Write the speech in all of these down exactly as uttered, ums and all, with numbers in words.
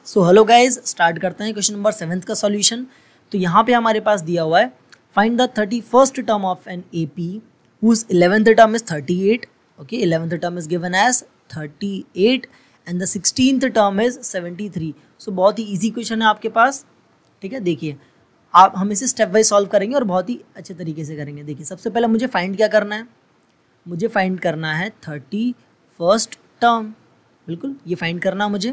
So hello guys, start करते हैं question number seventh का सॉल्यूशन। तो यहाँ पे हमारे पास दिया हुआ है find the thirty first term of an A P whose eleventh term is thirty eight. Okay, eleventh term is given as thirty eight and the sixteenth term is seventy three. So बहुत ही easy question है आपके पास। ठीक है, देखिए आप हम इसे स्टेप वाइज सॉल्व करेंगे और बहुत ही अच्छे तरीके से करेंगे। देखिए सबसे पहले मुझे फाइंड क्या करना है, मुझे फाइंड करना है थर्टी फर्स्ट टर्म। बिल्कुल ये फाइंड करना मुझे,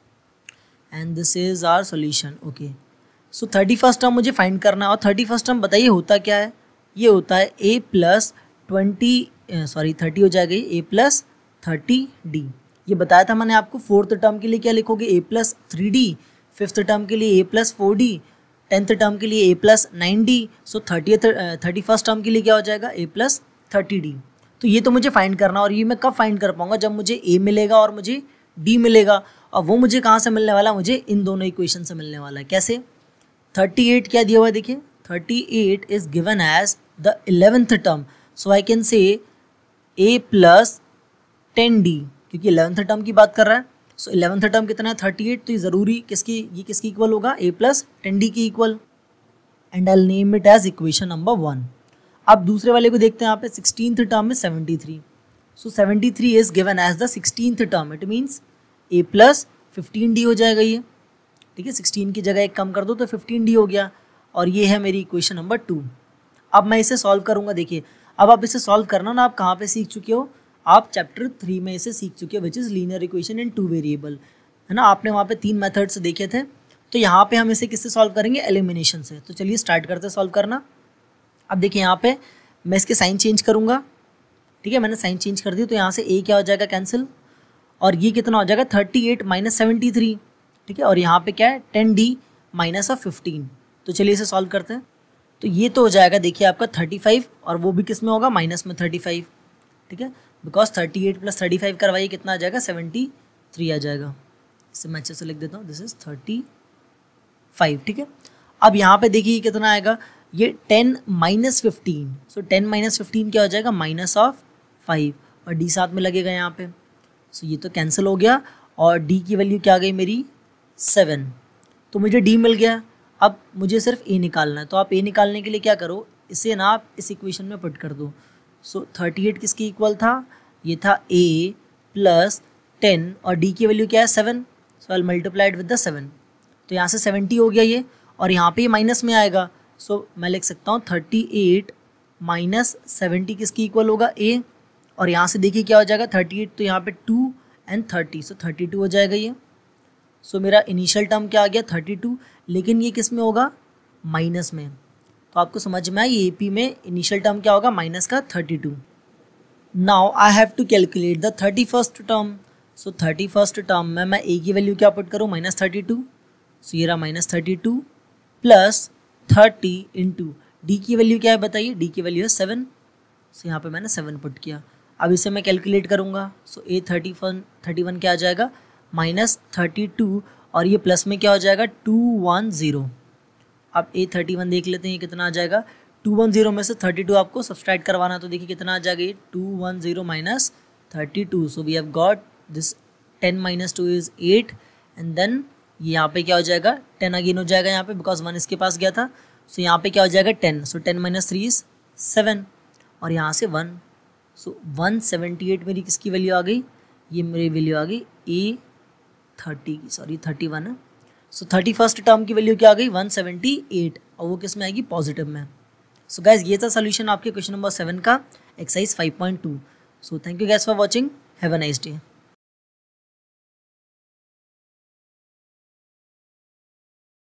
and this is our solution. Okay, so thirty first term मुझे फाइंड करना है। और थर्टी फर्स्ट टर्म बताइए होता क्या है, ये होता है a plus twenty sorry thirty हो जाएगा ए प्लस थर्टी डी। ये बताया था मैंने आपको। फोर्थ टर्म के लिए क्या लिखोगे, a plus three d. Fifth term के लिए a plus four d. Tenth term के लिए a plus nine d. So thirty thirty first term के लिए क्या हो जाएगा, ए प्लस थर्टी डी। तो ये तो मुझे फाइंड करना, और ये मैं कब फाइंड कर पाऊंगा, जब मुझे ए मिलेगा और मुझे डी मिलेगा। और वो मुझे कहाँ से मिलने वाला, मुझे इन दोनों इक्वेशन से मिलने वाला है। कैसे, थर्टी एट क्या दिया हुआ है, देखिए thirty eight is given as the eleventh term. So I can say a plus ten d, क्योंकि इलेवेंथ टर्म की बात कर रहा है। सो इलेवेंथ टर्म कितना है, थर्टी एट। तो ये ज़रूरी किसकी, ये किसकी इक्वल होगा, ए प्लस टेन डी की equal. And I name it as equation number one. अब दूसरे वाले को देखते हैं यहाँ पे, सिक्सटीन्थ टर्म में seventy three. So seventy three is given as the sixteenth term. It means a plus fifteen d हो जाएगा ये। ठीक है, सिक्सटीन की जगह एक कम कर दो तो फिफ्टीन डी हो गया। और ये है मेरी इक्वेशन नंबर टू। अब मैं इसे सॉल्व करूँगा। देखिए अब आप इसे सॉल्व करना ना, आप कहाँ पे सीख चुके हो, आप चैप्टर थ्री में इसे सीख चुके हो, which is linear equation in two variable, है ना। आपने वहाँ पे तीन मेथड्स देखे थे। तो यहाँ पे हम इसे किससे सॉल्व करेंगे, एलिमिनेशन से। तो चलिए स्टार्ट करते हैं सॉल्व करना। अब देखिए यहाँ पे मैं इसके साइन चेंज करूँगा। ठीक है, मैंने साइन चेंज कर दिया, तो यहाँ से ए क्या हो जाएगा, कैंसिल। और ये कितना हो जाएगा, thirty eight minus seventy three. ठीक है, और यहाँ पे क्या है, ten d minus of fifteen. तो चलिए इसे सॉल्व करते हैं। तो ये तो हो जाएगा देखिए आपका थर्टी फाइव, और वो भी किस में होगा, माइनस में थर्टी फाइव। ठीक है, because thirty eight plus thirty five करवाइए कितना आ जाएगा, सेवेंटी थ्री आ जाएगा। इसे मैं अच्छे से लिख देता हूँ, दिस इज थर्टी फाइव। ठीक है, अब यहाँ पे देखिए कितना आएगा, ये ten minus fifteen. So ten minus fifteen क्या हो जाएगा, माइनस ऑफ फाइव, और डी साथ में लगेगा यहाँ पे। सो so, ये तो कैंसिल हो गया, और डी की वैल्यू क्या आ गई मेरी, सेवन। तो मुझे डी मिल गया। अब मुझे सिर्फ ए निकालना है। तो आप ए निकालने के लिए क्या करो, इसे ना आप इस इक्वेशन में पुट कर दो। सो थर्टी एट किसकी इक्वल था, ये था ए प्लस टेन, और डी की वैल्यू क्या है, seven. So I multiplied with the seven. तो यहाँ से सेवेंटी हो गया ये, और यहाँ पे ये माइनस में आएगा। सो so, मैं लिख सकता हूँ थर्टी एट माइनस सेवेंटी किसकी इक्वल होगा, ए। और यहाँ से देखिए क्या हो जाएगा, थर्टी एट, तो यहाँ पे two and thirty, so thirty two हो जाएगा ये। सो so, मेरा इनिशियल टर्म क्या आ गया, थर्टी टू, लेकिन ये किस में होगा, माइनस में। तो आपको समझ में आया, ए पी में इनिशियल टर्म क्या होगा, माइनस का thirty two. Now I have to calculate the thirty first term. So thirty first term में मैं ए की वैल्यू क्या पुट करूँ, माइनस थर्टी टू। सो ये रहा minus thirty two plus thirty into d की वैल्यू क्या है बताइए, डी की वैल्यू है सेवन। सो यहाँ पे मैंने सेवन पुट किया। अब इसे मैं कैलकुलेट करूँगा। So a thirty one thirty one क्या आ जाएगा, माइनस थर्टी टू, और ये प्लस में क्या हो जाएगा, टू वन ज़ीरो। अब ए थर्टी वन देख लेते हैं, ये कितना आ जाएगा, टू वन ज़ीरो में से थर्टी टू आपको सब्सट्रैक्ट करवाना। तो देखिए कितना आ जाएगा, ये two one zero minus thirty two. So we have got this, ten minus two is eight, and then यहाँ पे क्या हो जाएगा, टेन अगेन हो जाएगा यहाँ पे, बिकॉज वन इसके पास गया था। सो यहाँ पे क्या हो जाएगा, ten. So ten minus three is seven, और यहाँ से one. So one seventy eight मेरी किसकी वैल्यू आ गई, ये मेरी वैल्यू आ गई ए थर्टी की, सॉरी थर्टी वन है। सो थर्टी फर्स्ट टर्म की वैल्यू क्या आ गई, वन सेवेंटी एट, और वो किस में आएगी, पॉजिटिव में। सो गाइज ये था सोल्यूशन आपके क्वेश्चन नंबर सेवन का, exercise five point two. So thank you guys for watching, have a nice day.